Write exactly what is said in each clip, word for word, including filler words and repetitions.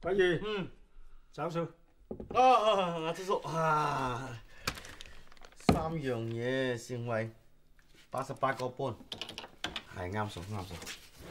不如嗯， 找數。 啊啊阿叔叔啊，三樣嘢成為八十八個半，係啱數啱數。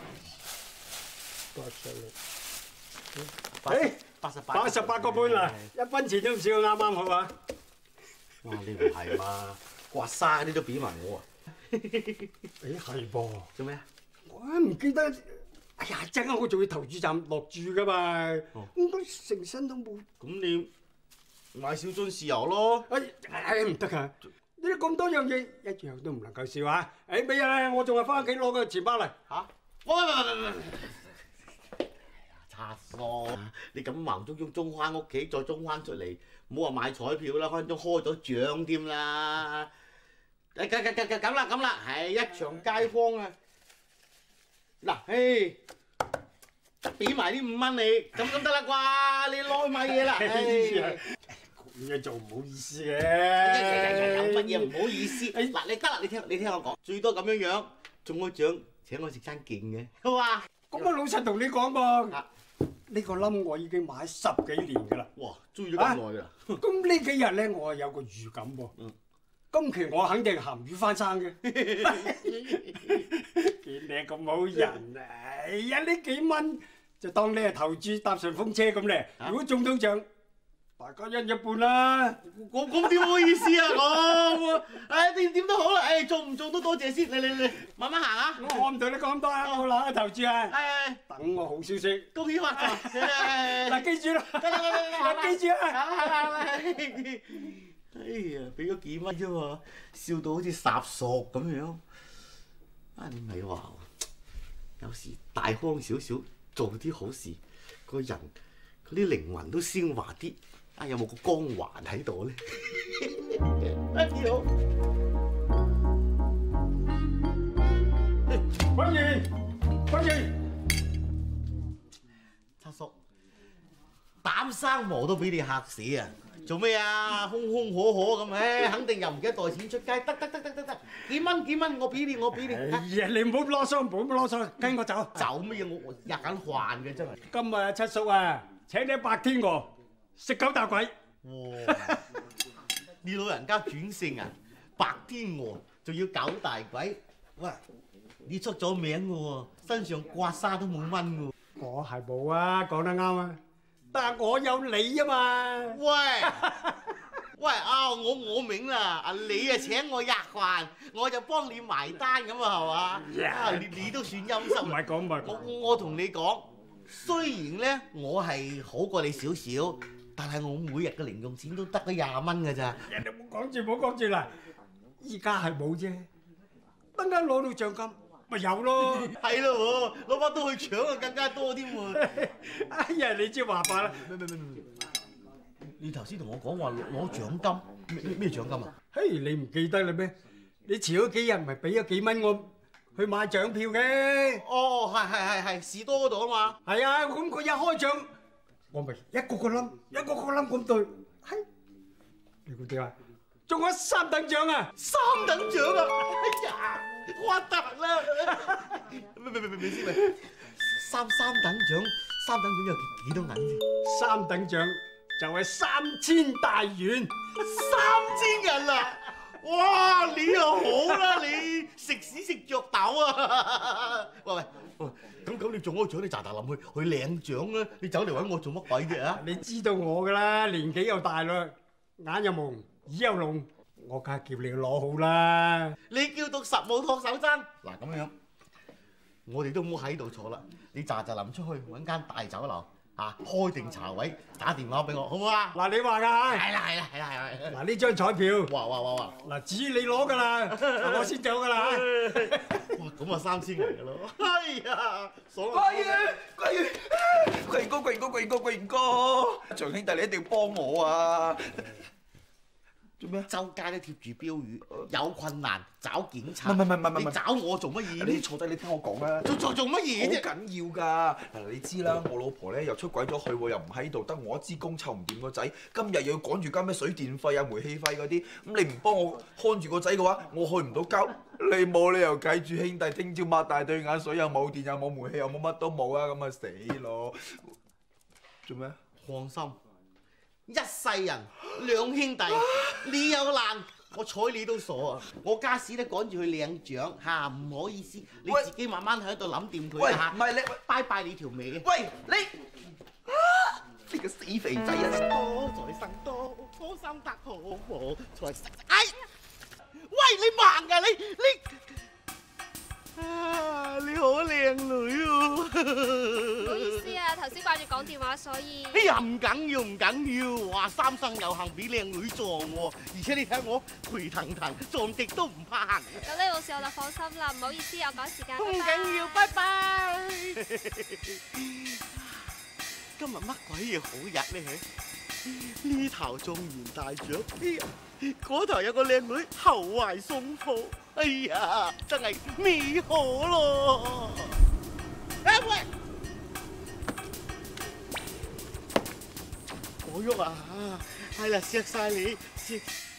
八十六。 誒， 八十八。八十八個半啦，一分錢都唔少，啱啱好啊！ 哇！你唔係嘛？刮痧嗰啲都俾埋我啊！ 誒係噃。 做咩啊？ 我唔記得。哎呀，陣間我仲要投注站落注噶嘛，應該成身都冇。 咁你買少樽豉油咯。 哎哎唔得㗎，呢啲咁多樣嘢一樣都唔能夠笑啊！誒俾啊，我仲係翻屋企攞個錢包嚟嚇。喂喂喂喂喂！叉叔，你咁盲中中中翻屋企，再中翻出嚟，唔好話買彩票啦，分鐘開咗獎添啦！誒咁咁咁咁啦咁啦，係一場街坊啊！嗱，誒，俾埋呢五蚊你，咁咁得啦啩？你攞去買嘢啦，誒， 咁樣做唔好意思嘅。 有乜嘢唔好意思？嗱，你得啦，你聽你聽我講，最多咁樣樣中咗獎，請我食餐勁嘅，好嘛？ 咁我老實同你講噃，呢個冧我已經買十幾年㗎啦。 哇，追咗咁耐啦！ 咁呢幾日咧，我有個預感喎。今期我肯定鹹魚翻生嘅。見你咁好人，哎呀呢幾蚊就當你係投注搭順風車咁咧。如果中到獎，大家一人一半啦。 我咁點好意思啊我？誒點點都好啦，誒中唔中都多謝先。你你你慢慢行啊！ 我唔同你講咁多啊，好啦，投注啊！ 誒， 等我好消息。 恭喜發財！ 嗱，記住啦， 得得得得， 記住啊！ 哎呀，俾咗幾蚊啫嘛，笑到好似烚索咁樣。啊，你咪話有時大方少少，做啲好事，個人嗰啲靈魂都昇華啲。啊，有冇個光環喺度咧？啊，幾好！ 歡迎，歡迎， 七叔，膽生毛都俾你嚇死啊！做咩啊？空空可可咁，唉，肯定又唔記得袋錢出街。得得得得得得，幾蚊幾蚊，我俾你，我俾你。 哎呀，你唔好囉嗦，唔好囉嗦，跟我走。 走乜嘢？我我日緊飯嘅真係。 今日啊，七叔啊，請你白天鵝食九大簋。 哇！你老人家轉性啊，白天鵝仲要九大簋。喂，你出咗名嘅喎，身上刮痧都冇蚊嘅喎。 我係冇啊，講得啱啊。但係我有你啊嘛！ 喂喂啊！我我明啦，啊你啊請我吔飯，我就幫你埋單咁啊，係嘛？啊你你都算陰濕。 唔係講唔係講。 我我同你講，雖然咧我係好過你少少，但係我每日嘅零用錢都得嗰廿蚊㗎咋。 人哋冇講住冇講住啦，依家係冇啫，等間攞到獎金。咪有咯， 係咯喎，攞把刀去搶啊，更加多添喎。 哎呀，你知話法啦。 咩咩咩咩，你頭先同我講話攞獎金，咩咩獎金啊？ 嘿，你唔記得啦咩？你遲嗰幾日唔係俾咗幾蚊我去買獎票嘅？ 哦，係係係係士多嗰度啊嘛。 係啊，咁佢一開獎，我咪一個個冧，一個個冧咁對。嘿，你估點啊？中咗三等獎啊！ 三等獎啊！哎呀！我得啦！咩咩咩咩先咪？三三等獎，三等獎有幾幾多銀先？ 三等獎就係三千大元， 三千銀啊！哇！你又好啦，你食屎食著豆啊！喂喂喂，咁咁你中咗獎，你喳喳臨去去領獎啦！你走嚟揾我做乜鬼啫啊？ 你知道我噶啦，年紀又大啦，眼又矇，耳又聾。我梗係叫你攞好啦！ 你叫到實冇托手踭嗱咁樣，我哋都唔好喺度坐啦。你喳喳臨出去揾間大酒樓嚇，開定茶位，打電話俾我，好唔好啊？ 嗱，你話㗎嚇？ 係啦係啦係啦係啦！ 嗱，呢張彩票， 哇哇哇哇！ 嗱，至於你攞㗎啦，我先走㗎啦嚇！ 哇，咁啊三千嚟㗎咯！哎呀，爽啊！ 貴啊貴啊！貴哥貴哥貴哥貴哥，長兄弟你一定要幫我啊！做咩？ 周街都貼住標語，有困難找警察。 唔係唔係唔係唔係， 你找我做乜嘢？ 你坐低，你聽我講啦。 做做做乜嘢啫？ 好緊要㗎！嗱，你知啦，我老婆咧又出軌咗去喎，又唔喺度，得我一支公湊唔掂個仔。今日又要趕住交咩水電費啊、煤氣費嗰啲，咁你唔幫我看住個仔嘅話，我去唔到交。你冇理由計住兄弟聽朝擘大對眼，水又冇電又冇煤氣又冇乜都冇啊，咁啊死咯！ 做咩？ 放心，一世人兩兄弟，你有難我睬你都傻啊！我家時咧趕住去領獎嚇，唔好意思，你自己慢慢喺度諗掂佢喂， 啦唔係你， 拜拜你條尾。 喂你，啊！你個死肥仔啊！ 多財生多，多心得好報，財生哎！喂，你盲㗎你你啊！你好靚女喎！ 唔好意思啊，頭先掛住講電話，所以。 哎呀，唔緊要唔緊要，話三生有幸俾靚女撞喎，而且你睇我肥騰騰，撞極都唔怕行。 咁你冇事我就放心啦，唔好意思，我趕時間。 唔緊要，拜拜。今日乜鬼嘢好日咧？呢頭中完大獎，哎呀，嗰頭有個靚女後懷送抱，哎呀，真係美好咯！哎喂，我喐啊！係啦，錫晒你，錫。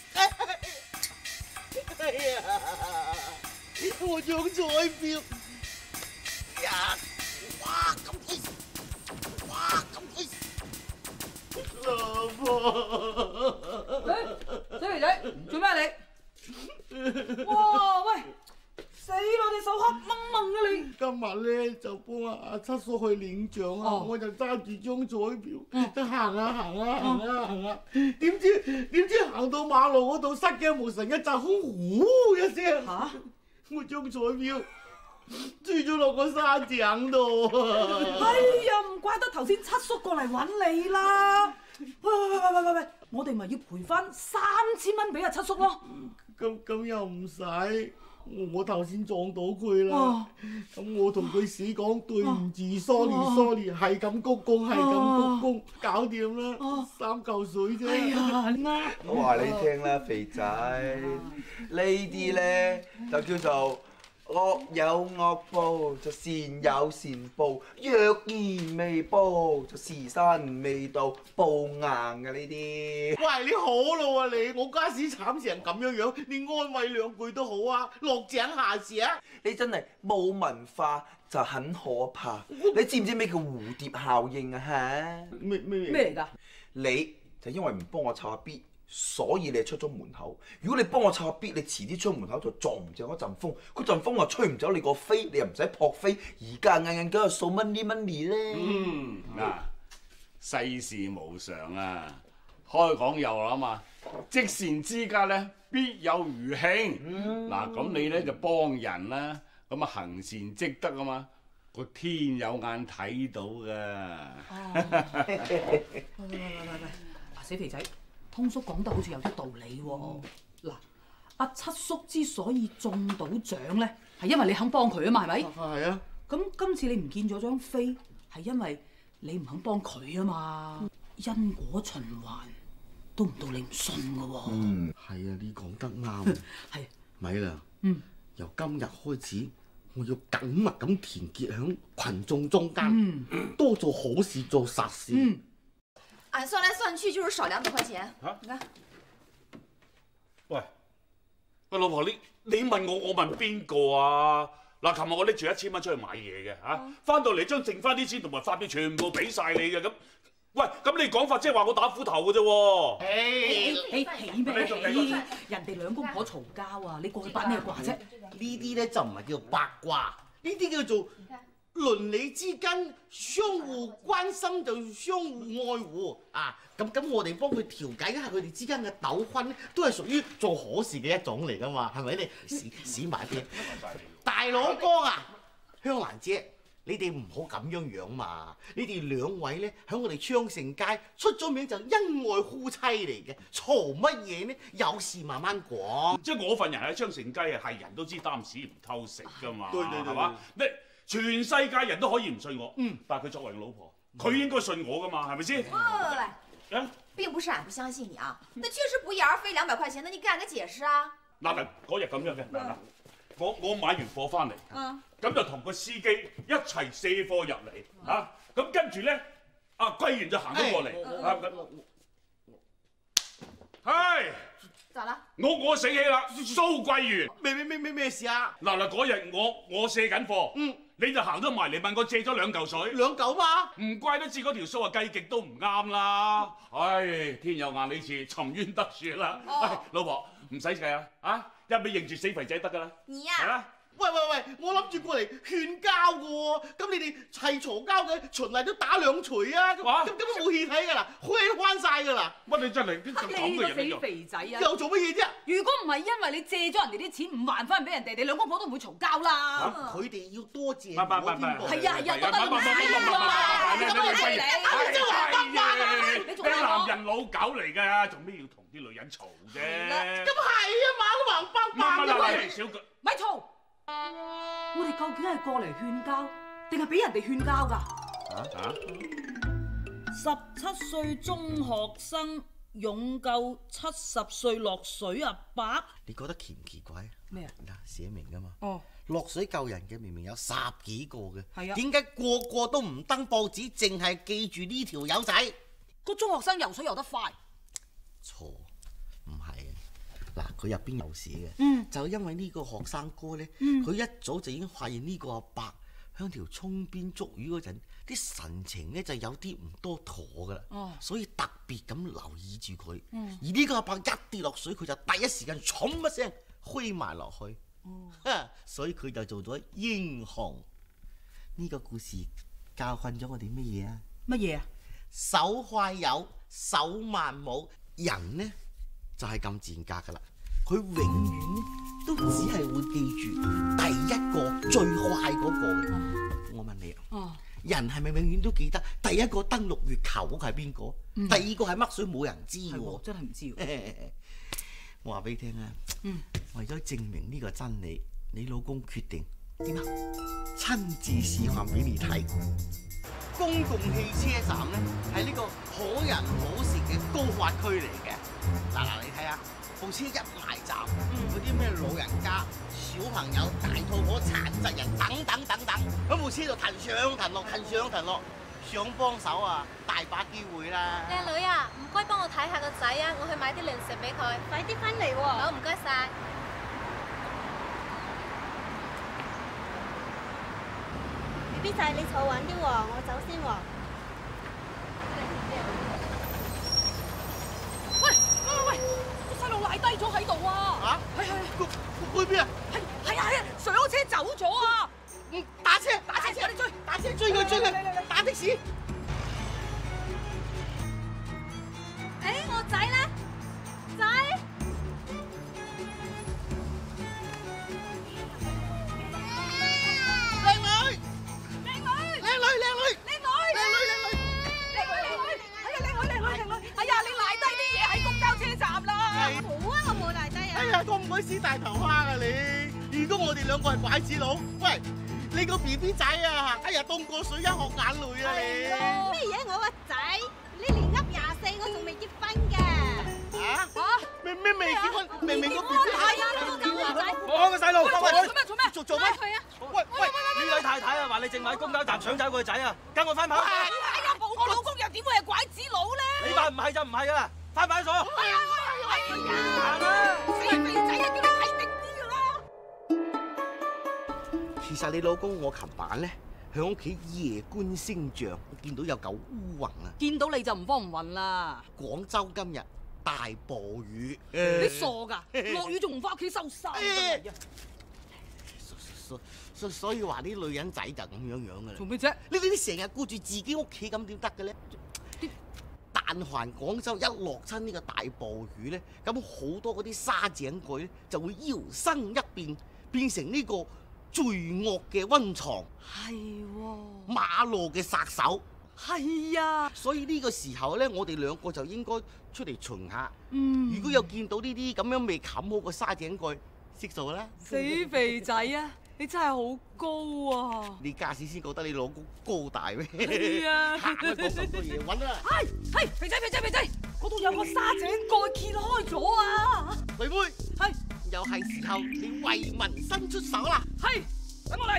哎呀，我張彩票呀！哇，咁開心！哇，咁開心！老婆， 誒，死肥仔，做咩你？哇，喂，死啦！你手黑掹掹啊你！ 今日咧就幫阿七叔去領獎啊，我就揸住張彩票，就行啊行啊行啊行啊，點知點知行到馬路嗰度，失驚無神一陣空，呼一聲， 嚇！ 我張彩票墜咗落個沙井度啊！ 哎呀，唔怪得頭先七叔過嚟揾你啦！喂喂喂喂喂喂，我哋咪要賠翻三千蚊俾阿七叔咯！ 咁咁又唔使，我頭先撞到佢啦，咁我同佢死講對唔住 ，sorry sorry， 係咁鞠躬，係咁鞠躬，搞掂啦，三嚿水啫。 哎呀，啱！ 我話你聽啦，肥仔，呢啲咧就叫做惡有惡報，就善有善報。若然未報，就時辰未到，報硬嘅呢啲。 喂，你好咯啊你，我家時慘成咁樣樣，你安慰兩句都好啊，落井下石。 你真係冇文化就很可怕。你知唔知咩叫蝴蝶效應啊？嚇？ 咩咩咩嚟㗎？ 你就因為唔幫我湊下 B，所以你出咗門口。如果你幫我湊下 B，你遲啲出門口就撞唔正嗰陣風，嗰陣風又吹唔走你個飛，你又唔使撲飛。而家硬硬嗰個數 money money 咧。 嗯，嗱，世事無常啊，開講又啦嘛，積善之家咧必有餘慶。嗱、咁、你咧就幫人啦，咁啊行善積德啊嘛，個天有眼睇到噶。 喂喂喂喂喂，嗱，死肥仔，通叔講得好似有啲道理喎。嗱，阿七叔之所以中到獎咧，係因為你肯幫佢啊嘛，係咪？ 係啊。 咁今次你唔見咗張飛，係因為你唔肯幫佢啊嘛。因果循環都唔到你唔信噶喎。 嗯，係啊，你講得啱。 係。 咪啦。 嗯。 由今日開始，我要緊密咁團結喺群眾中間， 嗯、 多做好事，做實事。 嗯。 俺算來算去就是少兩百塊錢。 嚇、啊？ 你看。 喂，喂，老婆，你你問我，我問邊個啊？嗱，琴日我拎住一千蚊出去買嘢嘅嚇，翻到嚟將剩翻啲錢同埋發票全部俾晒你嘅咁。喂，咁你講法即係話我打斧頭嘅啫喎。 起起咩起？人哋兩公婆嘈交啊，你過去八咩卦啫？ 呢啲咧就唔係叫八卦，呢啲叫做鄰里之間相互關心就相互愛護啊！咁咁我哋幫佢調解一下佢哋之間嘅糾紛咧，都係屬於做好事嘅一種嚟噶嘛，係咪你屎屎埋邊？大佬哥啊，香蘭姐，你哋唔好咁樣樣嘛！你哋兩位咧喺我哋昌盛街出咗名就恩愛夫妻嚟嘅，嘈乜嘢呢？有事慢慢講。 即係我份人喺昌盛街啊，係人都知擔屎唔偷食噶嘛， 對對對， 係嘛？你全世界人都可以唔信我，嗯，但係佢作為老婆，佢應該信我噶嘛，係咪先？ 喂喂喂，啊，並不是俺不相信你啊，那確實不翼而飛兩百塊錢，那你給俺個解釋啊！ 嗱嗱，嗰日咁樣嘅，嗱嗱，我我買完貨翻嚟， 嗯， 咁就同個司機一齊卸貨入嚟，嚇，咁跟住咧，阿桂圓就行咗過嚟，啊咁，係。 咋啦？ 我我醒起啦，蘇桂圓， 咩咩咩咩咩事啊？ 嗱嗱嗰日我我卸緊貨，嗯， 你就行咗埋嚟問我借咗兩嚿水， 兩嚿嘛？ 唔怪得知嗰條數啊計極都唔啱啦。唉，天有眼呢次，沉冤得雪啦。喂，老婆唔使計啊，啊一味認住死肥仔得㗎啦。 你呀、 係啦。 喂喂喂，我諗住過嚟勸交嘅喎，咁你哋係嘈交嘅，循例都打兩錘啊！咁咁咁都冇氣睇㗎啦，開都關晒㗎啦。 乜你真係咁你嘅個人死肥仔啊！ 又做乜嘢啫？ 如果唔係因為你借咗人哋啲錢唔還翻俾人哋，你兩公婆都唔會嘈交啦。 佢哋要多謝唔係唔係唔係我添噃。 係啊係啊，多得你你男人老狗嚟㗎，做咩要同啲女人嘈啫？ 咁係啊嘛，都橫包白㗎嘛。 小句， 咪嘈！我哋究竟係過嚟勸交，定係俾人哋勸交㗎？ 啊？ 十七歲中學生勇救七十歲落水阿伯， 你覺得奇唔奇怪？ 咩啊？ 嗱，寫明㗎嘛。 哦。 落水救人嘅明明有十幾個嘅， 係啊。 點解個個都唔登報紙，淨係記住呢條友仔？ 個中學生游水游得快。 錯，唔係啊！嗱，佢入邊有寫嘅， 嗯、 就因為呢個學生哥咧，佢、嗯、一早就已經發現呢個阿伯響條涌邊捉魚嗰陣，啲神情咧就有啲唔多妥噶啦，哦、所以特別咁留意住佢。嗯、而呢個阿伯一跌落水，佢就第一時間重一聲揮埋落去，哦、所以佢就做咗英雄。呢、這個故事教訓咗我哋乜嘢啊？ 乜嘢啊？ 手快有，手慢冇。人呢就係咁賤格噶啦，佢永遠都只係會記住第一個最快嗰個嘅。哦、我問你啊，哦、人係咪永遠都記得第一個登陸月球嗰個係邊個？嗯、第二個係乜水冇人知喎， 真係唔知。 我話俾你聽啊， 嗯、 為咗證明呢個真理，你老公決定點啊？親自示範俾你睇。公共汽車站咧係呢個可人可事嘅高發區嚟嘅。嗱嗱，你睇下部車一埋站，嗰啲咩老人家、小朋友、大肚婆、殘疾人等等等等，喺部車度騰上騰落，騰上騰落，想幫手啊，大把機會啦。 靚女啊，唔該幫我睇下個仔啊，我去買啲零食俾佢，快啲翻嚟喎。好，唔該晒。 B 仔，你坐穩啲喎，我走先喎。 喂喂喂，個細路賴低咗喺度啊！ 嚇？係係，去邊啊？ 係係啊係啊，上車走咗啊！ 嗯，打車打車， 我哋追， 打車追佢追佢，打的士。 誒，我仔咧，仔。 咁鬼死大頭蝦啊你！如果我哋兩個係拐子佬，喂，你個 B B 仔啊，哎呀凍過水一殼眼淚啊你！ 咩嘢？我個仔，你年噏廿四，我仲未結婚嘅。 啊？嚇？咩咩未結婚？明明個 B B 係啊，你個狗仔！ 我開個細路， 做咩做咩？ 做做咩？ 喂喂，呢位太太啊，話你正喺公交站搶走個仔啊，跟我翻跑。 哎呀，我老公又點會係拐子佬咧？ 你話唔係就唔係噶啦，翻派出所。 哎呀哎呀！死肥仔啊，叫你睇定啲㗎啦！ 其實你老公我琴晚咧喺屋企夜觀星象，我見到有嚿烏雲啊！ 見到你就唔慌唔暈啦！ 廣州今日大暴雨， 你傻㗎？落雨仲唔翻屋企收衫㗎？ 所所所以話啲女人仔就咁樣樣㗎啦。 做咩啫？ 你你成日顧住自己屋企咁點得嘅咧？但凡廣州一落親呢個大暴雨咧，咁好多嗰啲沙井蓋咧就會搖身一變，變成呢個罪惡嘅溫床， 係喎， 馬路嘅殺手， 係啊。 所以呢個時候咧，我哋兩個就應該出嚟巡下。 嗯， 如果有見到呢啲咁樣未冚好個沙井蓋，識做啦。 死肥仔啊！你真係好高啊！ 你家時先覺得你老公高大咩？ 係啊， 行啦，講咁多嘢，揾啦。 係係，肥仔肥仔肥仔，嗰度有個沙井蓋揭開咗啊！ 妹妹， 係又係時候你為民伸出手啦！ 係，等我嚟。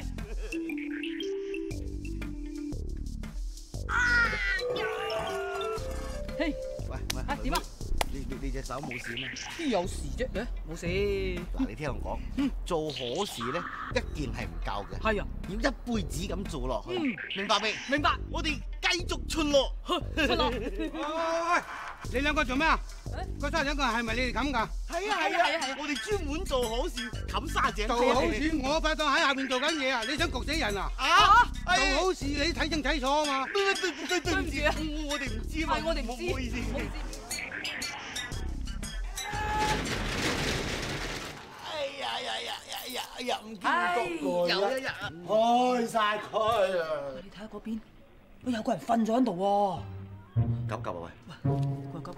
啊！嘿， 喂喂， 啊點啊？ 你你你隻手冇事咩？ 邊有事啫？誒，冇事。 嗱，你聽我講， 嗯做好事咧一件係唔夠嘅， 係啊， 要一輩子咁做落去， 嗯明白未？ 明白。 我哋繼續出落， 出落。 喂，你兩個做咩啊？嗰三兩個係咪你哋冚㗎？ 係啊係啊係啊！我哋專門做好事冚沙井。 做好事，我拍檔喺下邊做緊嘢啊！你想焗死人啊？ 啊！ 做好事你睇清睇楚啊嘛！ 對對對對唔住啊！我哋唔知嘛， 我哋唔知， 唔好意思。哎呀呀呀呀呀呀！唔見過有一日開晒佢啊！ 你睇下嗰邊，喂，有個人瞓咗喺度喎。 急急啊喂！ 喂，急急！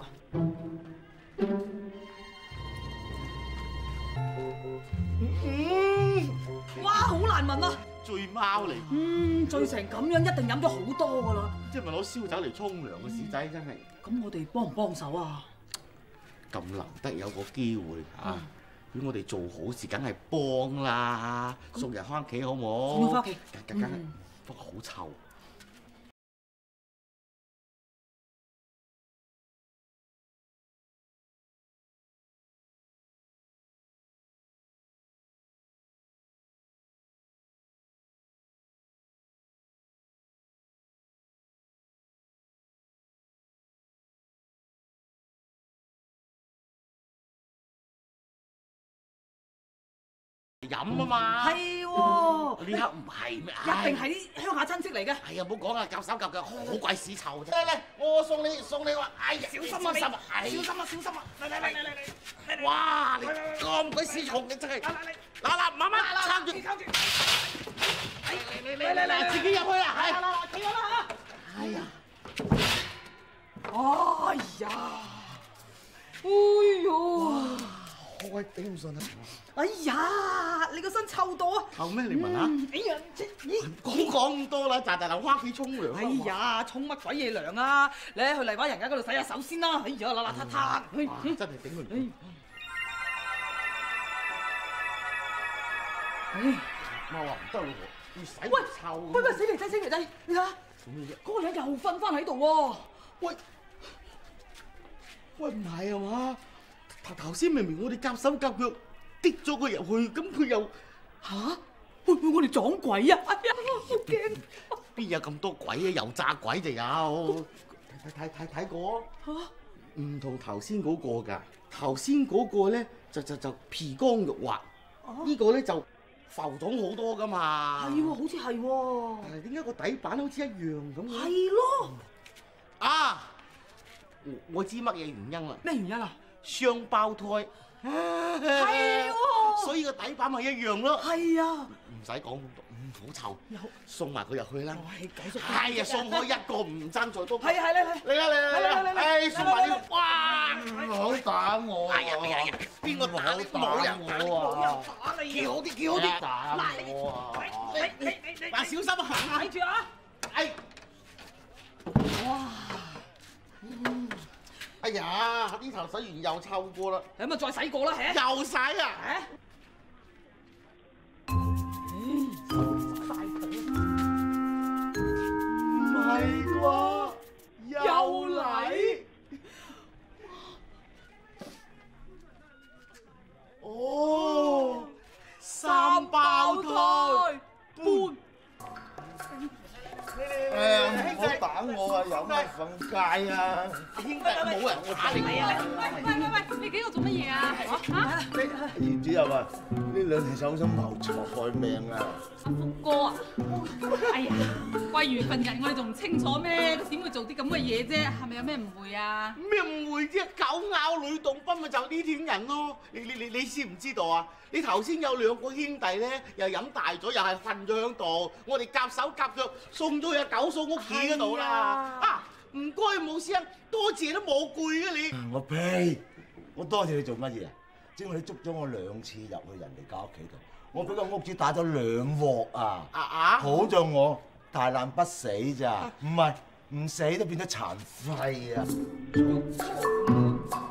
嗯，哇，好難聞啊！ 醉貓嚟， 嗯，醉成咁樣，一定飲咗好多噶啦。 即係咪攞燒酒嚟沖涼嘅屎仔真係？ 咁我哋幫唔幫手啊？ 咁難得有個機會嚇，如果我哋做好事，梗係幫啦，送人翻屋企好唔好？ 送佢翻屋企， 梗梗係，不過好臭。飲啊嘛， 係喎， 呢刻唔係咩？ 一定係啲鄉下親戚嚟嘅。 係啊，唔好講啦，夾手夾腳好鬼屎臭啫！嚟嚟，我送你送你話，哎呀， 小心啊你， 小小心啊小心啊！嚟嚟嚟嚟嚟嚟！ 哇，你咁鬼屎重，你真係嗱嗱慢慢撐住， 撐住！ 嚟嚟嚟嚟嚟，自己入去啊！係， 嗱嗱，企咗啦嚇！ 哎呀， 哎呀，哎呦！ 我鬼頂唔順啊！ 哎呀，你個身臭到啊！ 臭咩？你聞下。 哎呀，咦？ 講講咁多啦，喳喳流翻屋企沖涼。 哎呀，沖乜鬼嘢涼啊！你去麗華人家嗰度洗下手先啦。哎呀，邋邋遢遢。 真係頂唔順。 哎， 我話唔得咯，要洗喂， 臭。 喂喂，死肥仔死肥仔，你睇下，嗰個人又瞓翻喺度喎。 喂，喂唔係啊嘛？頭頭先明明我哋夾手夾腳滴咗佢入去，咁佢又吓？會唔會我哋撞鬼啊？哎呀，好驚！ 邊有咁多鬼啊？油炸鬼就有，睇睇睇睇過嚇，唔同頭先嗰個㗎。頭先嗰個咧就就就皮光肉滑，呢個咧就浮腫好多㗎嘛。 係喎，好似係喎。 但係點解個底板好似一樣咁嘅？ 係咯。 啊！我知乜嘢原因啦？ 咩原因啊？ 雙胞胎， 係喎， 所以個底板咪一樣咯。 係啊， 唔使講咁多，唔好臭，送埋佢入去啦。 係係啊，送開一個唔爭再多。 係係嚟嚟嚟啦嚟啦嚟啦！誒，送埋呢個，哇！ 唔好打我啊！ 哎呀哎呀，邊個打你？冇人我啊！ 打你， 叫好啲，叫好啲。 打我啊！ 你你你你，嗱小心啊！ 睇住啊！ 哎，哇！哎呀，呢頭洗完又臭過啦， 咁啊再洗過啦，係又洗啊！唔係啩？又嚟？哦，三胞胎搬。 誒，唔好打我啊！有咩瞓街啊？ 兄弟，冇人打你啊！ 喂喂喂，你幾個做乜嘢啊？嚇！ 葉主任啊，呢兩條手心謀財害命啊！ 阿福哥啊！哎呀，喂完份人我哋仲唔清楚咩？佢點會做啲咁嘅嘢啫？係咪有咩誤會啊？ 咩誤會啫？狗咬呂洞賓咪就呢啲人咯！你你你你知唔知道啊？你頭先有兩個兄弟咧，又飲大咗，又係瞓咗喺度，我哋夾手夾腳送咗去九嫂屋企嗰度啦！啊，唔該冇聲，多謝都冇攰嘅你。 我呸！我多謝你做乜嘢啊？只係你捉咗我兩次入去人哋家屋企度，我俾個屋主打咗兩鑊啊！ 啊啊！ 好在我大難不死咋，唔係唔死都變咗殘廢啊！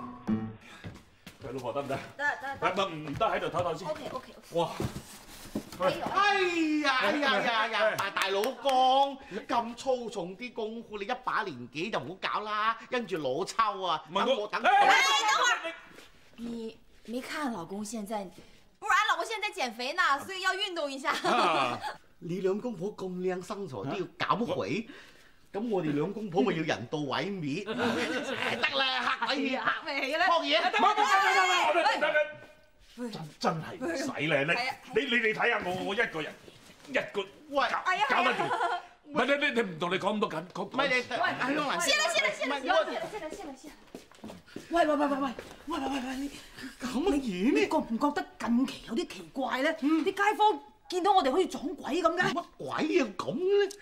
喂，老婆得唔得？ 得得得。 唔唔唔得喺度唞唞先。 O K O K。 哇！ 哎呀哎呀呀呀！大大佬公咁粗重啲功夫，你一把年紀就唔好搞啦，因住老抽啊！等我等。 哎，等會兒，你沒看老公現在，不然老公現在減肥呢，所以要運動一下。 你兩公婆咁靚身材都要減肥，咁我哋兩公婆咪要人道毀滅？得啦，嚇鬼嘢， 嚇咩氣咧？ 撲嘢！ 唔唔唔唔唔，真真係唔使咧，你你你你睇下我我一個人一個喂搞得掂。唔係你你你唔同你講咁多緊，講唔係你喂，阿香蘭， 先啦先啦先啦，先啦先啦先啦先啦。 喂喂喂喂喂喂喂喂喂，你咁乜嘢你覺唔覺得近期有啲奇怪咧？啲街坊見到我哋好似撞鬼咁嘅。 乜鬼啊咁咧？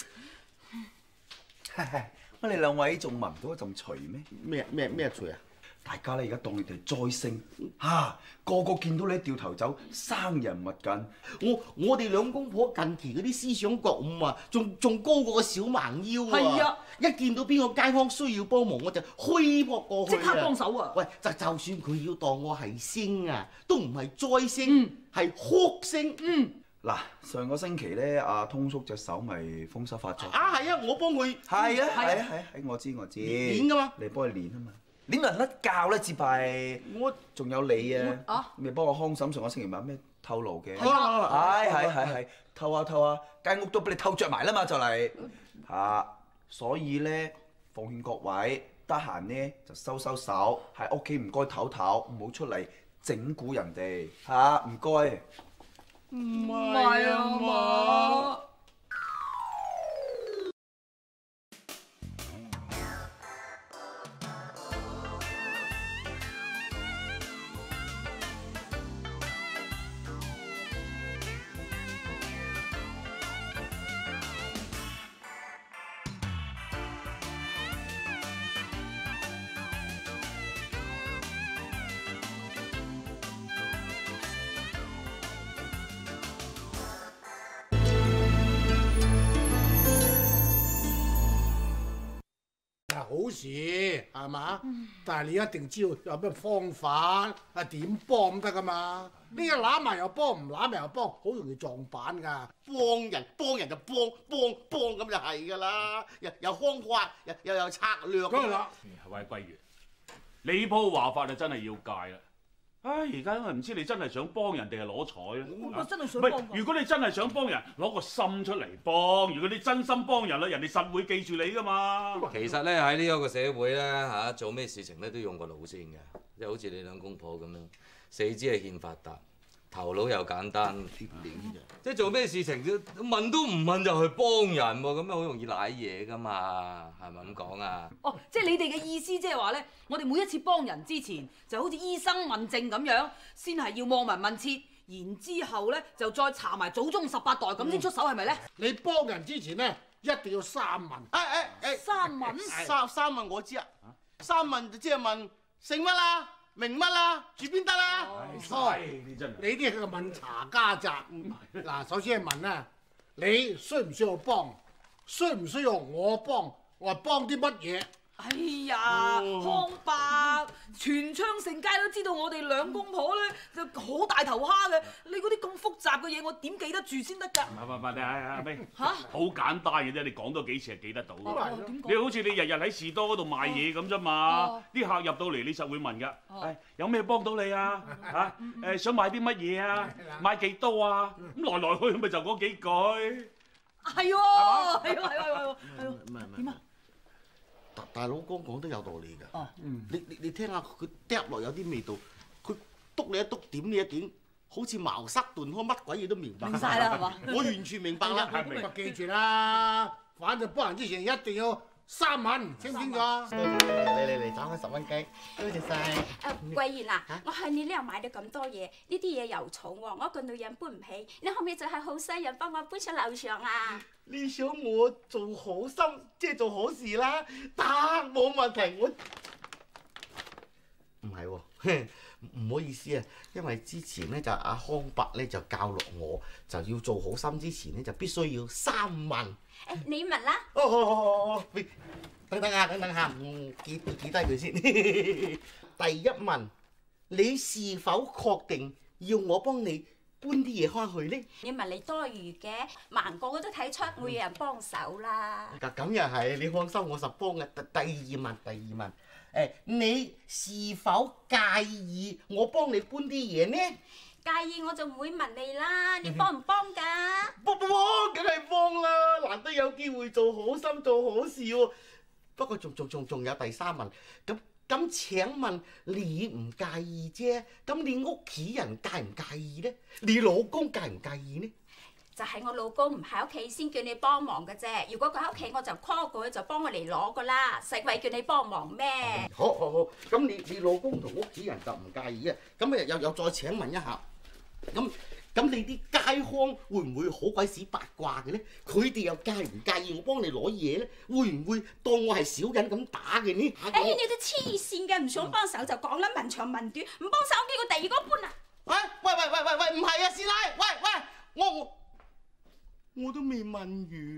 乜你兩位仲聞唔到一陣除咩？ 咩咩咩除啊？ 大家咧而家當你哋災星嚇，個個見到你掉頭走，生人勿近。 我我哋兩公婆近期嗰啲思想覺悟啊，仲仲高過個小蠻腰啊！ 係啊！ 一見到邊個街坊需要幫忙，我就虛撲過去啊！ 即刻幫手啊！ 喂，就就算佢要當我係星啊，都唔係災星，係哭星。 嗯。 嗱，上個星期咧，阿通叔隻手咪風濕發作。 啊，係啊，我幫佢。 係啊，係啊，係啊，我知我知。 練㗎嘛？ 你幫佢練啊嘛。練人甩教咧，接弊。我仲有你啊，咪幫我康嬸上個星期晚咩透露嘅。係係係係，透下透下，間屋都俾你透着埋啦嘛，就嚟嚇。所以咧，奉勸各位得閒咧就收收手，喺屋企唔該唞唞，唔好出嚟整蠱人哋嚇，唔該。 唔係啊嘛。 好事係嘛？但係你一定知道有咩方法啊，點幫咁得噶嘛？呢個揦埋又幫，唔揦埋又幫，好容易撞板㗎。 幫人幫人就幫幫幫咁就係㗎啦，又又方法，又又有策略。 梗係啦。 喂，桂圓，你鋪話法就真係要戒啦。唉，而家因為唔知你真係想幫人定係攞彩咧？ 我真係想唔幫係，如果你真係想幫人，攞個心出嚟幫。如果你真心幫人啦，人哋實會記住你噶嘛。 其實咧喺呢一個社會咧嚇，做咩事情咧都用個腦先嘅，即係好似你兩公婆咁樣，四肢係欠發達，頭腦又簡單，貼臉啫。即係做咩事情都問都唔問就去幫人喎，咁樣好容易賴嘢噶嘛，係咪咁講啊？ 哦，即係你哋嘅意思，即係話咧，我哋每一次幫人之前，就好似醫生問症咁樣，先係要望聞問切，然之後咧就再查埋祖宗十八代咁先出手，係咪咧？ 你幫人之前咧，一定要三問。 誒誒誒， 三問。 三三問我知啊，三問就即係問姓乜啦？明乜啦？住邊得啦？ 錯，你真係你啲係個問查家宅。嗱，首先係問啊，你需唔需要幫？需唔需要我幫？我話幫啲乜嘢？ 哎呀，康伯，全昌盛街都知道我哋兩公婆咧就好大頭蝦嘅。你嗰啲咁複雜嘅嘢，我點記得住先得㗎？ 唔係唔係，你係阿妹嚇， 好簡單嘅啫，你講多幾次係記得到嘅。 哦點講？ 你好似你日日喺士多嗰度賣嘢咁啫嘛，啲客入到嚟你實會問㗎。誒，有咩幫到你啊？嚇誒，想買啲乜嘢啊？買幾多啊？咁來來去去咪就嗰幾句。 係喎，係喎，係喎，係喎，係喎。 唔係唔係點啊？ 大大佬哥講得有道理㗎。 哦， 你你你聽下佢嗒落有啲味道，佢篤你一篤，點你一點，好似茅塞頓開，乜鬼嘢都明白。 明曬啦，係嘛？ 我完全明白啦。 咁記住啦，反正幫人之前一定要三問，清唔清楚？ 多謝你嚟嚟，找開十蚊雞，多謝晒。 誒，桂賢啊，我去你呢度買咗咁多嘢，呢啲嘢又重喎，我一個女人搬唔起，你可唔可以就係好西人幫我搬出樓上啊？ 你想我做好心，即係做好事啦，得冇問題。我唔係喎，唔好意思啊，因為之前咧就阿康伯咧就教落我，就要做好心之前咧就必須要三問。 誒，你問啦。 哦哦哦哦，等等下，等等下，嗯，記記低佢先。第一問，你是否確定要我幫你搬啲嘢翻去咧？ 你問你多餘嘅，盲個個都睇出會有人幫手啦。 咁咁又係，你放心，我實幫嘅。第第二問，第二問，誒，你是否介意我幫你搬啲嘢呢？ 介意我就唔會問你啦，你幫唔幫㗎？ 幫幫，梗係幫啦！難得有機會做好心做好事喎。不過仲仲仲仲有第三問，咁咁請問你唔介意啫？咁你屋企人介唔介意呢？你老公介唔介意呢？ 就係我老公唔喺屋企先叫你幫忙嘅啫。如果佢喺屋企，我就 call 過去就幫我嚟攞噶啦。使鬼叫你幫忙咩？ 好好好，咁你你老公同屋企人就唔介意啊？咁誒又又再請問一下，咁咁你啲街坊會唔會好鬼死八卦嘅咧？佢哋又介唔介意我幫你攞嘢咧？會唔會當我係小人咁打嘅呢？ 哎，你都黐線嘅，唔想幫手就講啦，問長問短，唔幫手叫個第二個搬啊！ 喂喂喂喂喂喂，唔係啊，師奶，喂喂，我我我都未問完。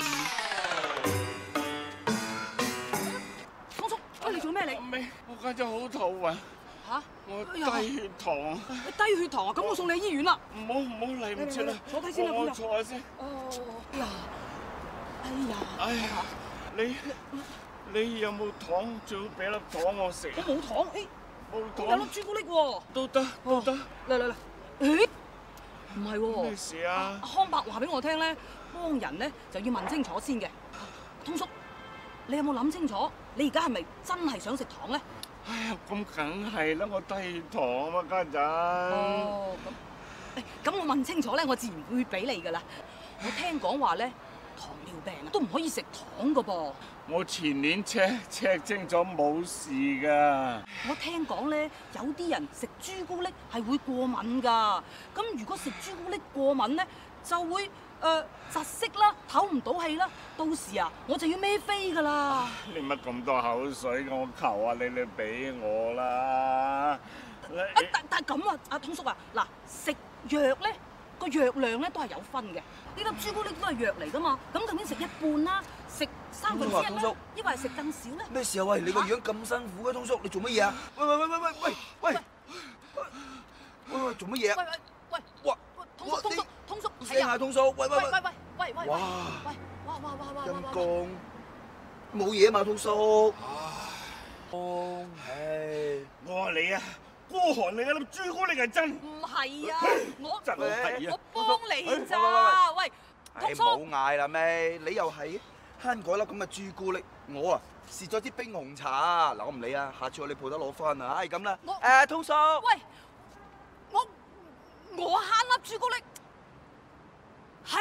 湯叔，喂，你做咩你？ 未，我家姐好肚暈。 嚇！ 我低血糖。 你低血糖啊？咁我送你去醫院啦。 唔好唔好嚟唔切啦， 坐低先啦， 我坐下先。 哦，呀，哎呀， 哎呀，你你有冇糖？最好俾粒糖我食。 我冇糖，誒， 冇糖。 有粒朱古力喎。 都得，都得。 嚟嚟嚟，誒，唔係喎。 咩事啊？ 阿康伯話俾我聽咧，幫人咧就要問清楚先嘅。通叔，你有冇諗清楚？你而家係咪真係想食糖咧？ 哎呀，咁梗係啦，我低血糖啊嘛，家陣。 哦，咁，誒，咁我問清楚咧，我自然會俾你噶啦。我聽講話咧，糖尿病啊都唔可以食糖噶噃。 我前年 check check 清楚冇事㗎。 我聽講咧，有啲人食朱古力係會過敏㗎。咁如果食朱古力過敏咧，就會誒窒息啦，唞唔到氣啦。到時啊，我就要孭飛㗎啦。 你乜咁多口水？我求下你，你俾我啦。 啊，但但係咁啊，阿通叔啊，嗱，食藥咧個藥量咧都係有分嘅。呢粒朱古力都係藥嚟㗎嘛，咁究竟食一半啦，食三分之一啦，抑或係食更少咧？ 咩事啊？喂，你個樣咁辛苦嘅，通叔，你做乜嘢啊？喂喂喂喂喂喂喂喂喂，做乜嘢啊？ 喂喂喂， 哇！ 通叔通叔通叔， 聲下通叔，喂喂喂喂喂喂喂， 哇！ 喂哇哇哇哇！ 陰公，冇嘢嘛，通叔。哦，唉， 我話你啊，孤寒你嗰粒朱古力係真。 唔係啊，我真係啊， 我幫你咋？喂， 通叔，冇嗌啦咩？你又係慳嗰粒咁嘅朱古力，我啊蝕咗啲冰紅茶。嗱，我唔理啊，下次我你鋪得攞翻啊，係咁啦。誒，通叔。 喂，我我慳粒朱古力，係。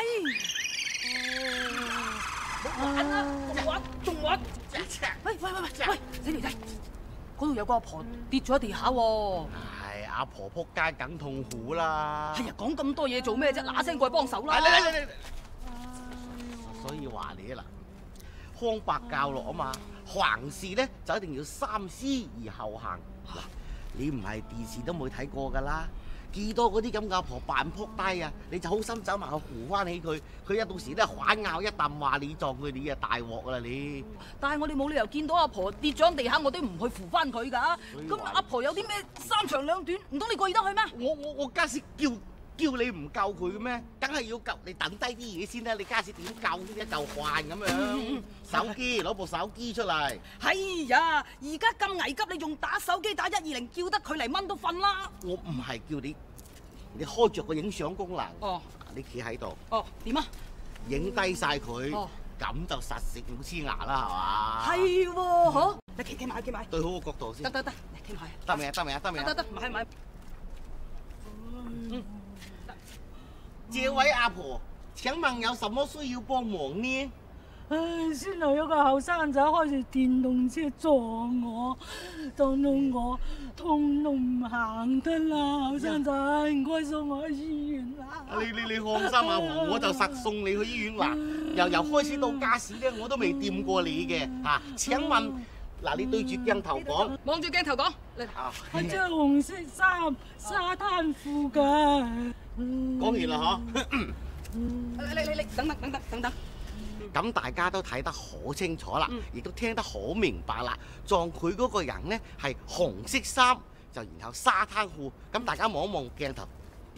玩啦，仲玩仲玩！喂喂喂喂喂，死條仔！嗰度有個阿婆跌咗喺地下喎。 唉，阿婆仆街梗痛苦啦。 係啊，講咁多嘢做咩啫？嗱聲過去幫手啦！ 嚟嚟嚟嚟！所以話你啊嗱，康伯教落啊嘛，行事咧就一定要三思而後行。嗱，你唔係電視都冇睇過㗎啦。幾多嗰啲咁嘅阿婆扮仆低啊！你就好心走埋去扶翻起佢，佢一到時咧反咬一啖話你撞佢，你啊大鑊啦你！ 但係我哋冇理由見到阿婆跌咗喺地下，我都唔去扶翻佢㗎。咁阿婆有啲咩三長兩短，唔通你過意得去咩？ 我我我家時叫叫你唔救佢嘅咩？梗係要救你等低啲嘢先啦！你家時點救呢一嚿飯咁樣？手機攞部手機出嚟。 係呀，而家咁危急，你仲打手機打一二零，叫得佢嚟蚊都瞓啦。 我唔係叫你。你開着個影相功能， 哦， 你企喺度， 哦，點啊？ 影低晒佢， 哦， 咁就實食冇黐牙啦，係嘛？ 係喎，嗬！你企企埋，企埋， 對好個角度先。 得得得，嚟企埋。 得未啊？得未啊？得未啊？ 得得得，埋埋。 嗯，這位阿婆，請問有什麼需要幫忙呢？ 唉，先嚟有個後生仔開住電動車撞我，撞到我痛到唔行得啦！後生仔，唔該送我去醫院啦！ 你你你放心阿婆，我就實送你去醫院嗱。由由開始到家時咧，我都未掂過你嘅嚇。請問嗱，你對住鏡頭講， 望住鏡頭講。 我着紅色衫、沙灘褲㗎。 講完啦嗬。 你你你等等等等等等。 咁大家都睇得好清楚啦，亦都聽得好明白啦。撞佢嗰個人呢係紅色衫，就然後沙灘褲。咁大家望一望鏡頭，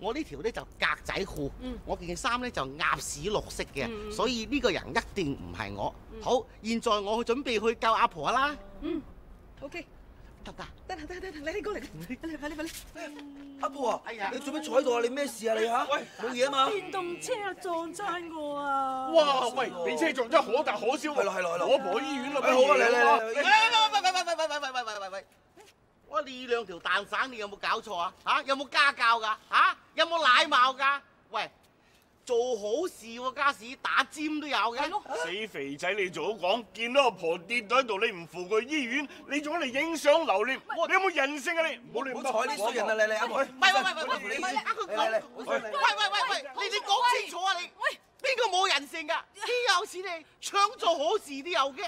我呢條咧就格仔褲， 嗯我件衫咧就鴨屎綠色嘅， 嗯所以呢個人一定唔係我。 嗯好，現在我去準備去救阿婆啦。 嗯，OK。 得唔得？ 得啦得啦得啦，你你過嚟，快啲快啲快啲！ 阿婆啊， 哎呀， 你做咩坐喺度啊？你咩事啊你嚇？喂，冇嘢啊嘛？ 電動車撞親我啊！ 哇！喂，俾車撞真係可大可小喎。 係咯係咯係咯我婆去醫院啦。 哎好啊嚟嚟嚟喂喂喂喂喂喂喂喂喂喂喂喂！我你兩條蛋散，你有冇搞錯啊？嚇，有冇家教㗎？嚇，有冇禮貌㗎？喂！做好事喎，家事打尖都有嘅。 死肥仔，你早講，見到阿婆跌到喺度，你唔扶佢去醫院，你仲嚟影相留念，你有冇人性啊你？唔好亂唔好睬呢衰人啊！你你阿婆， 喂喂喂喂喂，你呃佢講，喂喂喂喂，你你講清楚啊你！喂，邊個冇人性㗎？邊有錢你搶做好事都有嘅。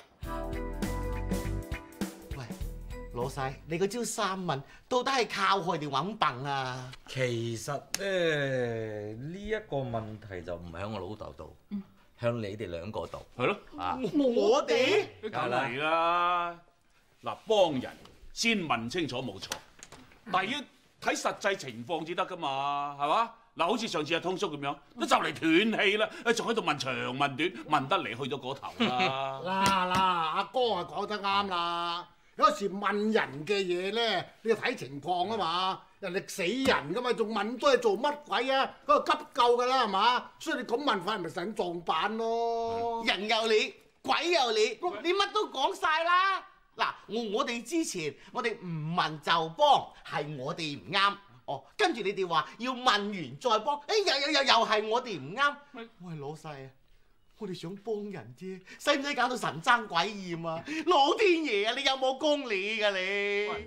喂，老細，你嗰招三問到底係靠害定揾笨啊？ 其實咧呢一個問題就唔喺我老豆度，向你哋兩個度。 係咯， 啊， 我哋梗係啦。嗱，幫人先問清楚冇錯，但係要睇實際情況至得㗎嘛，係嘛？嗱，好似上次阿通叔咁樣，都就嚟斷氣啦，仲喺度問長問短，問得嚟去到嗰頭啦。 嗱嗱，阿哥啊講得啱啦。有時問人嘅嘢咧，你要睇情況啊嘛。人哋死人噶嘛，仲問多嘢做乜鬼啊？嗰個急救噶啦係嘛？所以你咁問法，咪想撞板咯。 人有你，鬼有你，你乜都講晒啦。嗱，我我哋之前我哋唔問就幫，係我哋唔啱。哦，跟住你哋話要問完再幫，誒又又又又係我哋唔啱。喂，老細啊！我哋想幫人啫，使唔使搞到神憎鬼厭啊？老天爺啊，你有冇公理㗎你？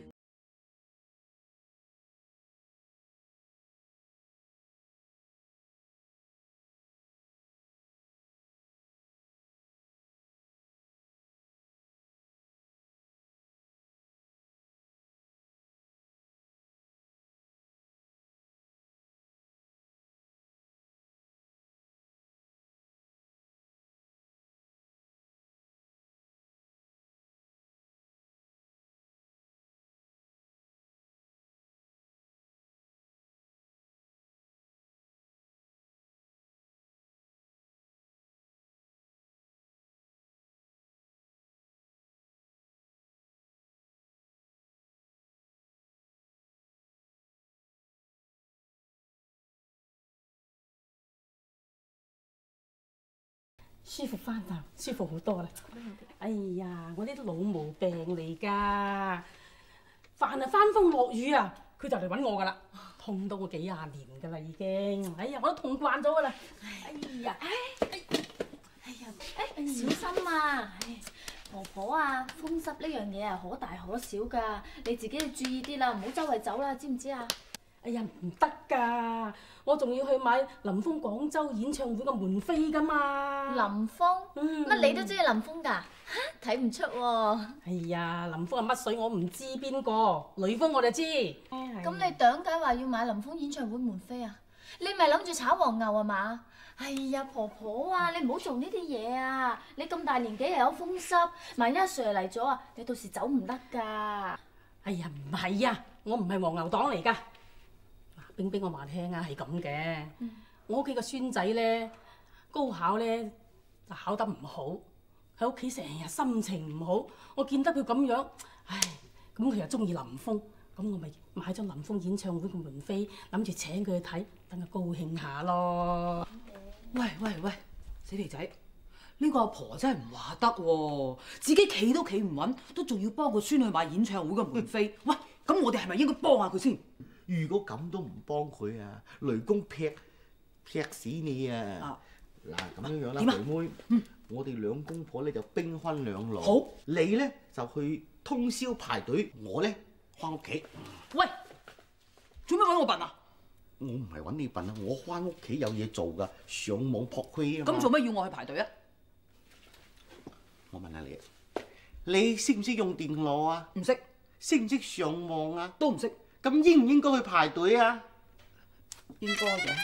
舒服翻啦，舒服好多啦。哎呀，我呢啲老毛病嚟㗎，凡係翻風落雨啊，佢就嚟揾我㗎啦，痛到我幾廿年㗎啦已經。哎呀，我都痛慣咗㗎啦。哎呀， 哎呀，誒小心啊！唉婆婆啊，風濕呢樣嘢係可大可小㗎，你自己要注意啲啦，唔好周圍走啦，知唔知啊？ 哎呀，唔得㗎，我仲要去買林峯廣州演唱會嘅門飛㗎嘛。 林峯， 嗯乜你都中意林峯㗎？嚇，睇唔出喎。 哎呀，林峯係乜水我唔知邊個，雷鋒我就知。 咁你點解話要買林峯演唱會門飛啊？你咪諗住炒黃牛啊嘛？哎呀，婆婆啊，你唔好做呢啲嘢啊！你咁大年紀又有風濕，萬一阿 Sir 嚟咗啊，你到時走唔得㗎。 哎呀，唔係啊，我唔係黃牛黨嚟㗎。嗱，冰冰我話聽啊，係咁嘅。 嗯我屋企個孫仔咧，高考咧就考得唔好，喺屋企成日心情唔好。我見得佢咁樣，唉，咁佢又中意林峯，咁我咪買咗林峯演唱會嘅門飛，諗住請佢去睇，等佢高興下咯。 喂喂喂，死肥仔，呢個阿婆真係唔話得喎，自己企都企唔穩，都仲要幫個孫去買演唱會嘅門飛。喂，咁我哋係咪應該幫下佢先？ 如果咁都唔幫佢啊，雷公劈劈死你啊！嗱，咁樣樣啦， 點啊妹妹，我哋兩公婆咧就兵分兩路。 好， 你咧就去通宵排隊，我咧翻屋企。 喂，做咩揾我笨啊？ 我唔係揾你笨啊，我翻屋企有嘢做㗎，上網撲區啊嘛。 咁做咩要我去排隊啊？ 我問下你，你識唔識用電腦啊？ 唔識。 識唔識上網啊？ 都唔識。 咁應唔應該去排隊啊？ 應該嘅。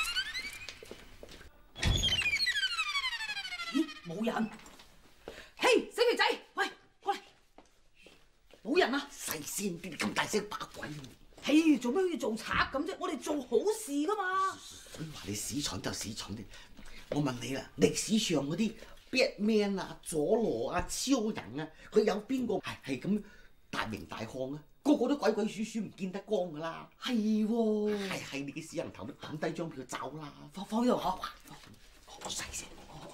咦，冇人。嘿，死肥仔，喂，過嚟。冇人啊！ 細聲啲，咁大聲把鬼。 嘿，做咩好似做賊咁啫？我哋做好事噶嘛。 所以話你屎蠢就屎蠢啲。我問你啦，歷史上嗰啲 Batman 啊、佐羅啊、超人啊，佢有邊個係係咁大名大漢啊？個個都鬼鬼祟祟唔見得光噶啦。 係喎。 係係，你嘅屎人頭都抌低張票走啦。 放放呢度嚇。 好細聲。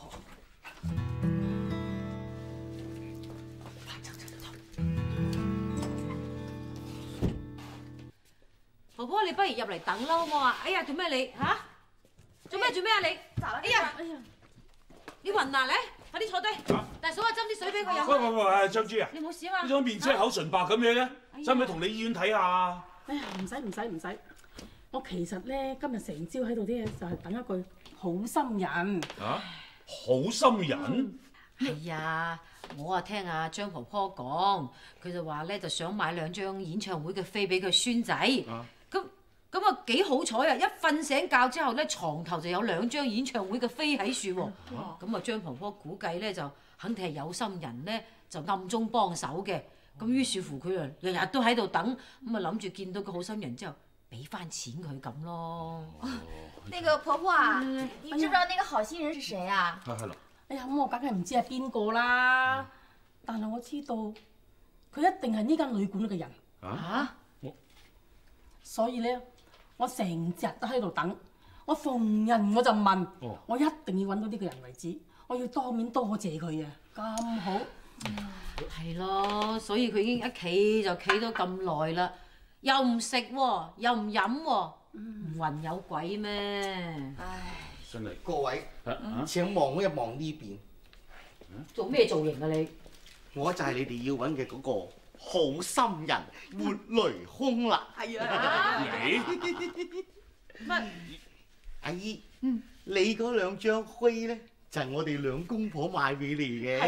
婆婆，你不如入嚟等啦，好冇啊？哎呀，做咩你嚇？做咩做咩啊你？哎呀，哎呀，你暈啊你？快啲坐低。大嫂啊，斟啲水俾佢飲。 喂喂喂，張珠啊！ 你冇事啊嘛？ 呢張面色口唇白咁樣嘅，使唔使同你醫院睇下？ 哎呀，唔使唔使唔使，我其實咧今日成朝喺度啲嘢就係等一句好心人。 啊，好心人？ 係啊，我啊聽阿張婆婆講，佢就話咧就想買兩張演唱會嘅飛俾佢孫仔。咁咁啊幾好彩啊！一瞓醒覺之後咧，床頭就有兩張演唱會嘅飛喺樹喎。咁啊張婆婆估計咧就肯定係有心人咧就暗中幫手嘅。咁於是乎佢啊日日都喺度等，咁啊諗住見到個好心人之後俾翻錢佢咁咯。 那個婆婆啊，你知唔知道那個好心人是誰啊？ 係咯。 哎呀，咁我梗係唔知係邊個啦，但係我知道佢一定係呢間旅館嘅人。 啊？ 所以咧，我成日都喺度等，我逢人我就問， 哦、 我一定要揾到呢個人為止，我要當面多謝佢啊！咁好。 係咯，所以佢已經一企就企咗咁耐啦，又唔食喎，又唔飲喎，唔暈有鬼咩？ 唉， 真係各位，請望一望呢邊。 做咩造型啊你？ 我就係你哋要揾嘅嗰個好心人活雷兇啦。 係啊。 你乜？阿姨，嗯，你嗰兩張灰咧？就係我哋兩公婆買俾你嘅，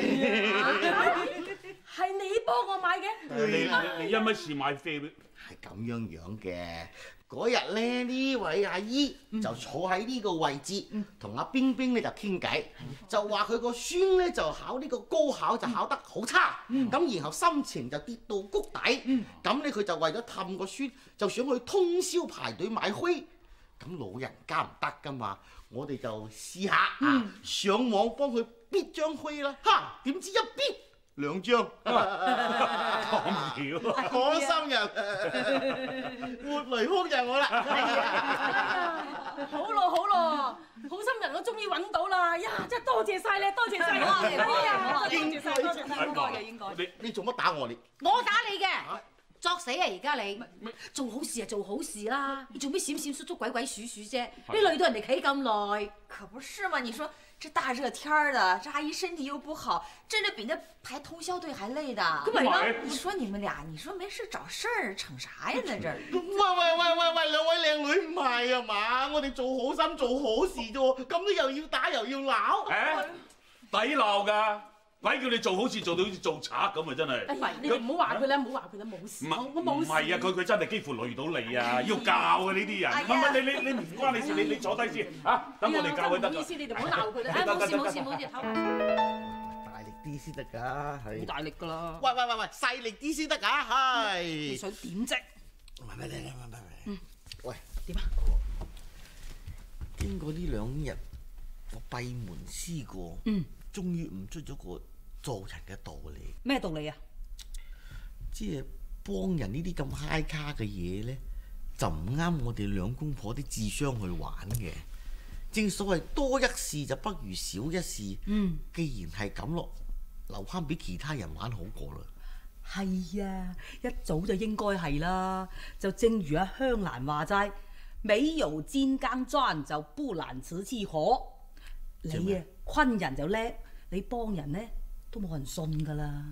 係你幫我買嘅。 你你你因乜事買飛？ 係咁樣樣嘅。嗰日咧，呢位阿姨就坐喺呢個位置，同阿冰冰咧就傾偈，就話佢個孫咧就考呢個高考就考得好差，咁然後心情就跌到谷底，咁咧佢就為咗氹個孫，就想去通宵排隊買灰。咁老人家唔得噶嘛，我哋就試下啊，上網幫佢搣張灰啦，哈！點知一搣兩張， 講笑， 好心人，活雷兇就係我啦。 好咯好咯，好心人我終於揾到啦！呀，真係多謝晒你，多謝晒你！哎呀，多謝晒，多謝晒，應該嘅應該。 你你做乜打我你？ 我打你嘅。作死啊！而家你做好事啊，做好事啦！你做咩閃閃縮縮、鬼鬼祟祟啫？你累到人哋企咁耐， 可不是嘛？你說這大熱天兒的，這阿姨身體又不好，真的比那排通宵隊還累的。 咁咪咯！ 你說你們倆，你說沒事找事兒，逞啥呀？在這兒？ 喂喂喂喂喂，兩位靚女唔係啊嘛？我哋做好心做好事啫喎，咁都又要打又要鬧？ 誒，抵鬧㗎！鬼叫你做好事做到好似做賊咁啊！真係。 唔係，你哋唔好話佢啦，唔好話佢啦，冇事。我我冇事。 唔係啊，佢佢真係幾乎累到你啊！要教啊呢啲人。唔係你你你唔關你事，你你坐低先嚇，等我哋教佢得㗎。唔好意思，你哋唔好鬧佢啦。 誒，冇事冇事冇事，唞。 大力啲先得㗎，係。 好大力㗎啦！ 喂喂喂喂，細力啲先得㗎，係。 你想點啫？ 唔係唔係唔係唔係。 嗯。 喂。 點啊？ 經過呢兩日，我閉門思過。嗯。終於悟出咗個做人嘅道理。 咩道理啊？ 即係幫人呢啲咁 high 卡嘅嘢咧，就唔啱我哋兩公婆啲智商去玩嘅。正所謂多一事就不如少一事。嗯。既然係咁咯，留翻俾其他人玩好過啦。 係啊，一早就應該係啦。就正如阿香蘭話齋，沒有尖耕磚就不難辭其何。你啊，昆人就叻，你幫人咧都冇人信㗎啦。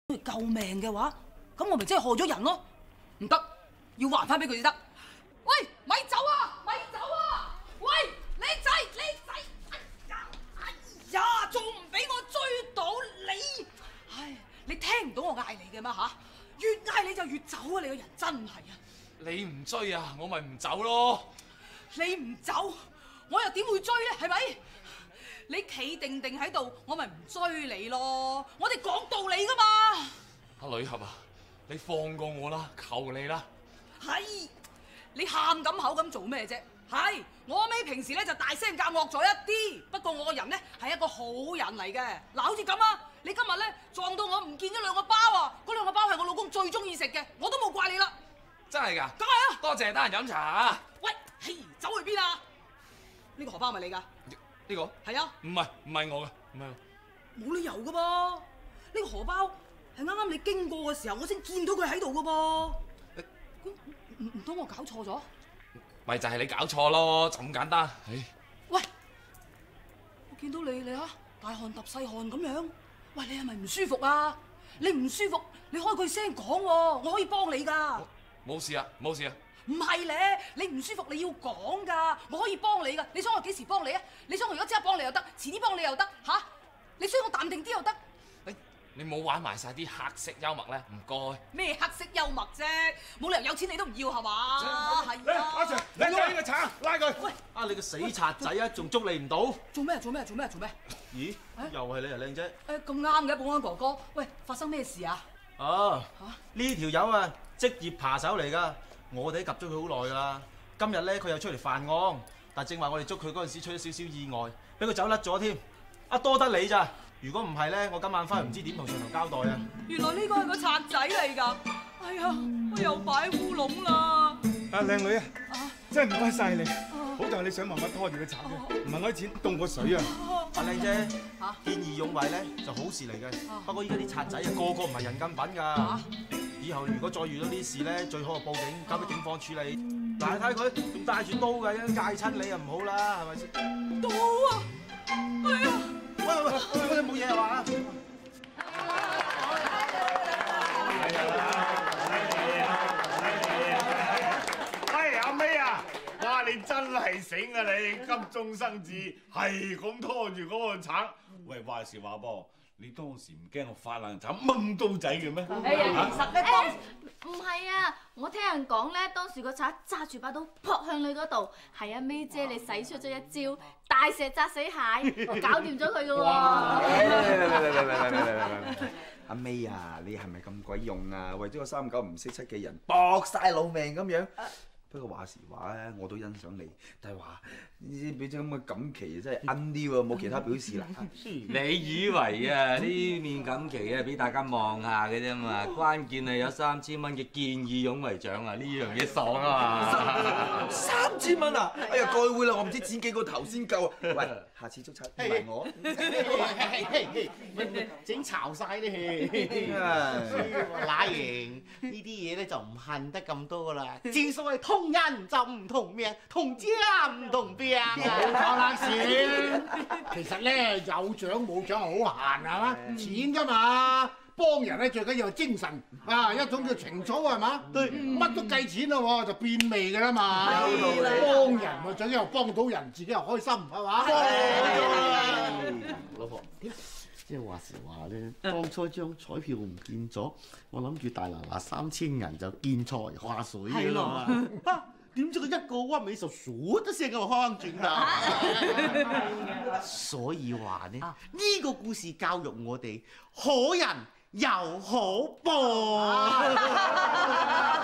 佢救命嘅話，咁我咪真係害咗人咯。唔得，要還翻俾佢先得。喂，咪走啊！咪走啊！喂，靚仔，靚仔，哎呀，哎呀，仲唔俾我追到你？唉，你聽唔到我嗌你嘅咩吓？越嗌你就越走啊！你個人真係啊！ 你唔追啊，我咪唔走咯。 你唔走，我又點會追咧？係咪？你企定定喺度，我咪唔追你咯。我哋講道理噶嘛。 阿女俠啊，你放過我啦，求你啦。 係，你喊咁口咁做咩啫？係，我阿妹平時咧就大聲夾惡咗一啲，不過我個人咧係一個好人嚟嘅。嗱，好似咁啊，你今日咧撞到我唔見咗兩個包啊！嗰兩個包係我老公最中意食嘅，我都冇怪你啦。 真係㗎？ 梗係啊！ 多謝得閒飲茶啊！ 喂，嘿，走去邊啊？呢個荷包係咪你㗎？ 呢個？ 係啊。唔係， 唔係我嘅，唔係我。 冇理由㗎噃，呢個荷包係啱啱你經過嘅時候，我先見到佢喺度㗎噃。咁唔唔通我搞錯咗？ 咪就係你搞錯咯，就咁簡單。唉， 喂，我見到你你嚇大汗揼細汗咁樣，喂，你係咪唔舒服啊？你唔舒服，你開句聲講喎，我可以幫你㗎。 冇事啊，冇事啊。 唔係咧，你唔舒服你要講㗎，我可以幫你㗎。你想我幾時幫你啊？你想我而家即刻幫你又得，遲啲幫你又得嚇。你想我淡定啲又得。 你冇玩埋晒啲黑色幽默咧，唔該。 咩黑色幽默啫？冇理由有錢你都唔要係嘛？係啊。 阿 Sir，你攞呢個橙，拉佢。 喂， 啊你個死賊仔啊，仲捉你唔到？ 做咩？做咩？做咩？做咩？ 咦？又係你啊，靚姐。 誒咁啱嘅，保安哥哥。喂，發生咩事啊？ 哦，呢條友啊，職業扒手嚟㗎，我哋都及咗佢好耐㗎啦。今日咧佢又出嚟犯案，但正話我哋捉佢嗰陣時出咗少少意外，俾佢走甩咗添。啊多得你咋？如果唔係咧，我今晚翻去唔知點同上頭交代啊！ 原來呢個係個賊仔嚟㗎！哎呀，我又擺烏龍啦！ 啊，靚女啊，真係唔該晒你，好在你想慢慢拖住個賊嘅，唔係我啲錢凍過水啊！ 阿靚姐，見義勇為咧就好事嚟嘅，不過依家啲賊仔啊個個唔係人咁品㗎。以後如果再遇到啲事咧，最好就報警，交俾警方處理。嗱，睇佢仲帶住刀㗎，一戒親你又唔好啦，係咪先？ 刀啊！哎呀！ 喂喂喂，冇嘢係嘛？ 哎，阿 May 啊，哇！你真係醒啊你，急中生智，係咁拖住嗰個橙。喂，話時話噃，你當時唔驚我發爛橙掹刀仔嘅咩？ 哎呀，其實咧當唔係啊，我聽人講咧，當時個賊揸住把刀撲向你嗰度，係阿 May 姐你使出咗一招大石砸死蟹，搞掂咗佢嘅喎。 阿 May 啊，你係咪咁鬼用啊？為咗個三九唔識七嘅人搏晒老命咁樣。不過話時話咧，我都欣賞你，但係話呢俾張咁嘅錦旗真係奀啲喎，冇其他表示啦。 你以為啊呢面錦旗啊俾大家望下嘅啫嘛，關鍵係有三千蚊嘅見義勇為獎啊！呢樣嘢爽啊嘛！ 三千蚊啊！哎呀，該會啦，我唔知剪幾個頭先夠啊！喂，下次捉賊唔係我。 整巢晒啲氣，乸型呢啲嘢咧就唔恨得咁多啦。正所謂同人就唔同命，同家唔同病啊！ 冇錯啦，先。其實咧有獎冇獎係好閒係嘛，錢㗎嘛。幫人咧最緊要係精神啊，一種叫情操係嘛，對，乜都計錢咯喎，就變味㗎啦嘛。幫人咪最緊要幫到人，自己又開心係嘛。 老婆，即係話時話咧，當初張彩票唔見咗，我諗住大嗱嗱三千銀就見財化水㗎啦嘛。啊，點知佢一個屈尾就數得聲咁翻轉啦。所以話咧，呢個故事教育我哋，可人又可報。